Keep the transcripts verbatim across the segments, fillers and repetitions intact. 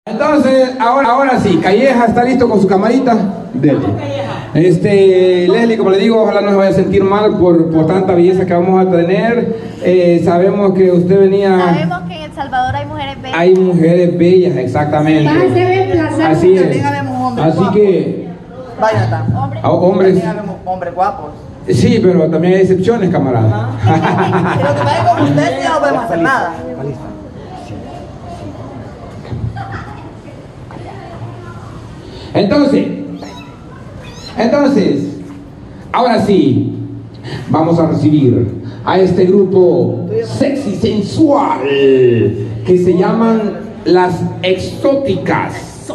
Entonces, ahora, ahora sí, Calleja está listo con su camarita. Dele. Este, Leslie, como le digo, ojalá no se vaya a sentir mal por, por tanta belleza que vamos a tener. Eh, sabemos que usted venía. Sabemos que en El Salvador hay mujeres bellas. Hay mujeres bellas, exactamente. Así es. Así que. Vaya, está. A hombres. Hombres guapos. Sí, pero también hay excepciones, camarada. Si lo que vayan con usted, ya no podemos hacer nada. Entonces, entonces, ahora sí, vamos a recibir a este grupo sexy sensual que se llaman las Exóticas.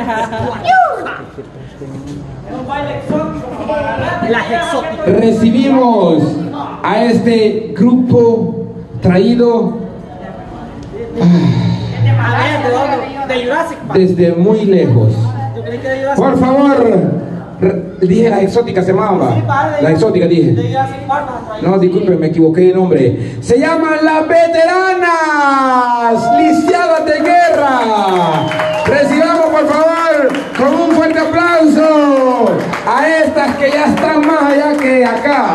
Las exóticas. Recibimos a este grupo traído De Jurassic Park. desde muy lejos. Por favor, dije las Exóticas se llamaba. Las Exóticas dije. No, disculpen, me equivoqué de nombre. Se llaman las Veteranas Lisiadas de Guerra. Recibamos por favor con un fuerte aplauso a estas que ya están más allá que acá.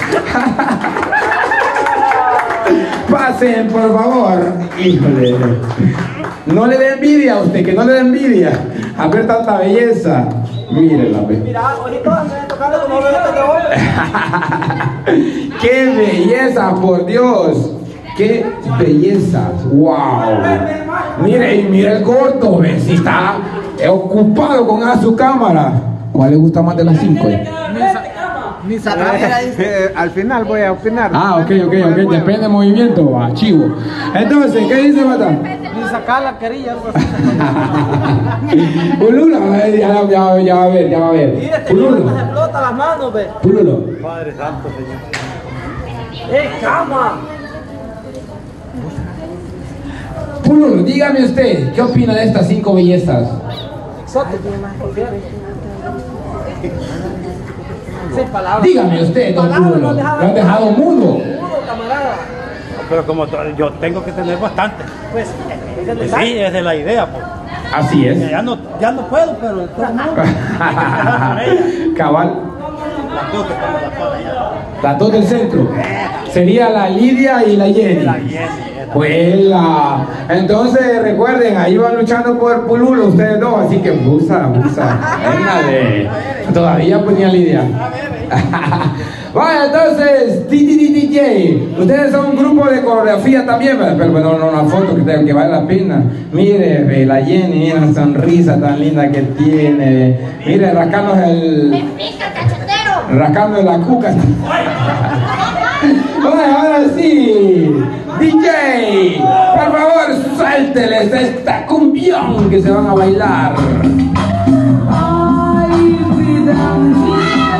Pasen por favor. Híjole. No le dé envidia a usted, que no le dé envidia a ver tanta belleza. Mírenla, ve. Mira, ahorita me tocando como de ¡Qué belleza, por Dios! ¡Qué belleza! ¡Wow! Mire, y mire el corto, ve, si está ocupado con a su cámara. ¿Cuál le gusta más de las cinco? Ni sacar, Eh, al final voy a opinar. Ah, ok, ok, ok. Depende del movimiento, va, chivo. Entonces, ¿qué dice Mata? ni sacar la querilla. Pululo, ya, ya, ya, ya va a ver, ya va a ver. Mira, este Pululo. niño se explota las manos, ve. Pululo. Padre Santo, Señor. ¡Eh, cama! Pululo, dígame usted, ¿qué opina de estas cinco bellezas? Exótico. Seis palabras. Dígame usted, don Palabras, Pululo. no Lo has han dejado mudo. Mudo, camarada. Pero como to- yo tengo que tener bastante. Pues, es el Pues detalle. sí, es de la idea, pues. Así es. Ya no, ya no puedo, pero de todos modos. Cabal. Las dos que están en la pala ya. Las dos del centro. Sería la Lidia y la Jenny. La Jenny, esa. Pues la... Entonces recuerden, ahí van luchando por Pululo ustedes dos, así que busa, busa. Véngale. Todavía ponía Lidia. Vaya, entonces, D D D J, ustedes son un grupo de coreografía también, ¿verdad? Pero bueno, no, una foto que, te, que vale la pena. Mire, ve, la Jenny, mira la sonrisa tan linda que tiene. Mire, rascando el... ¡Me pica, cachetero! Rascando la cuca. Bueno, ahora sí, D J, por favor, suélteles esta cumbión que se van a bailar. Ay, vida mía.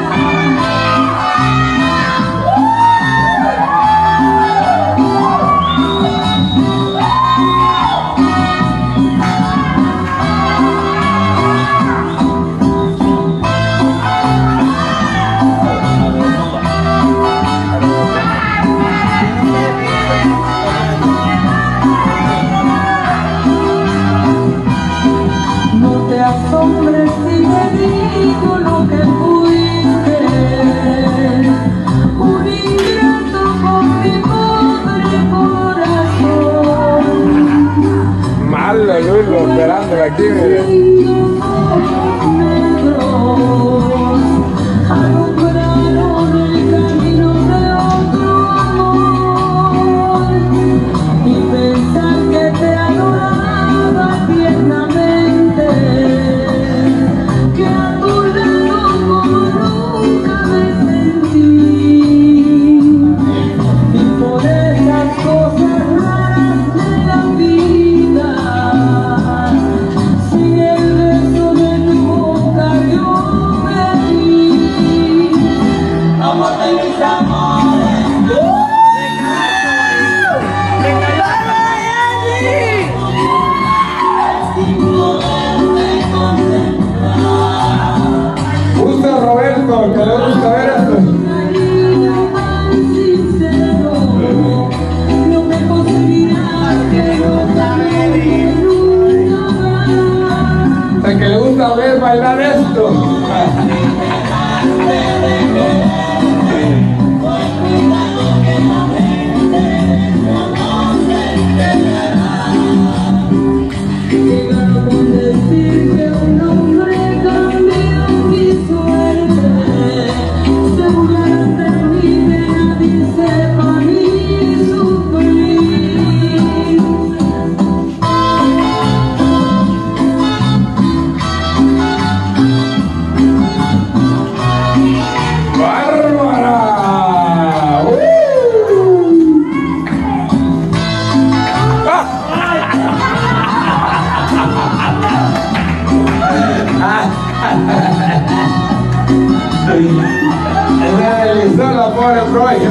No te asombres si te digo lo que fuiste, un ingrato con mi pobre corazón. Malo, Lulo, esperando aquí. Alumbraron el camino de otro amor y pensar que te adoraba tiernamente, que a tu lado como nunca me sentí, y por esas cosas raras de la vida, si el beso de tu boca que le gusta ver bailar esto. La pobre Freud.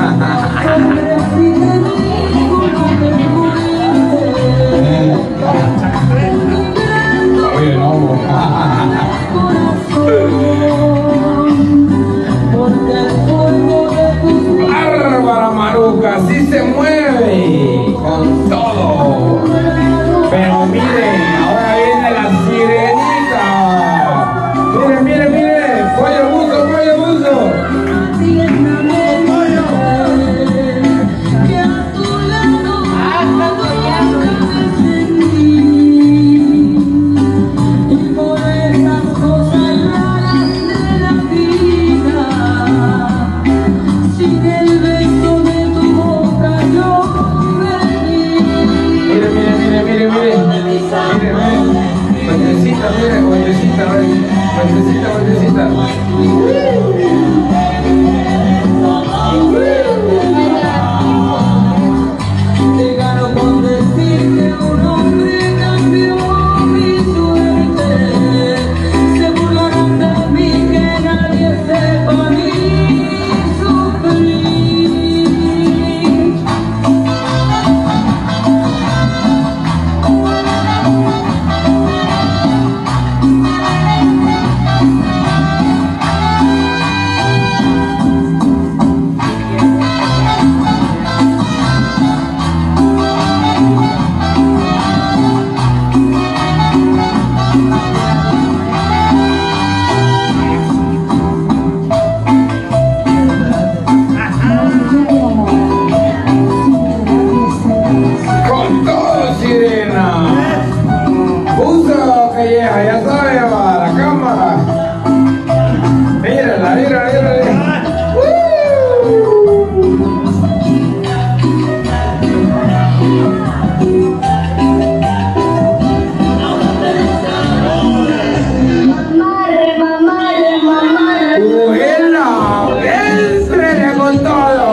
Oye, no. Bárbara Maruca, así se mueve con todo. Pero miren, ahora viene la sirenita. Miren, miren, miren. Pollo buzo, pollo buzo. Vueltecita, vueltecita. Llegaron con decir que un hombre cambió mi suerte. Se burlaron de mí, que nadie sepa mi sufrir. Ya sabe, va la cámara. Mírala, mírala, mírala. ¡Buena! ¡Éntrele con todo!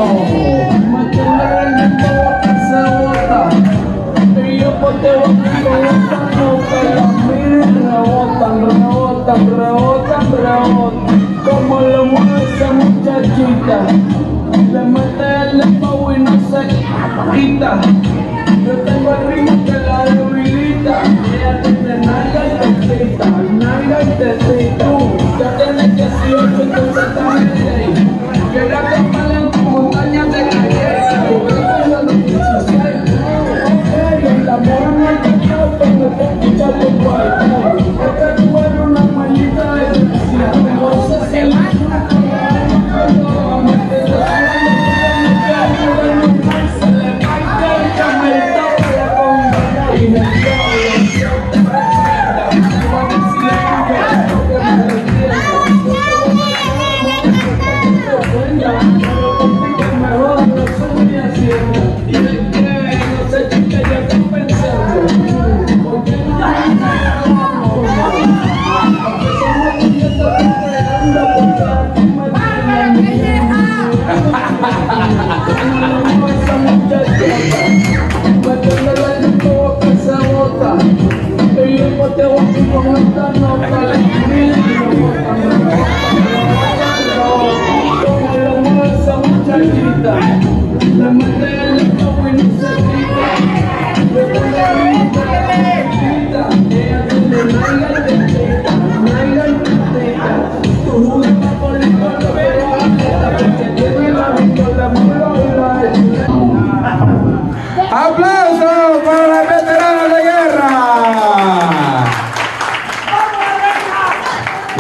Rebotan, rebotan, rebotan, como lo mueve esa muchachita, le mete el dembow y no se quita. Yo tengo el ritmo que la debilita, ella tiene nalga y tetita, nalga y tetita. Tú ya tienes dieciocho, entonces estás en ley. Quiero acompañar en tu montaña de galletas, yo creo que a los dieciséis. Ok, el amor no hay que estar, pero te escucha tu cuerpo. ¡Aplausos para los veteranos de guerra!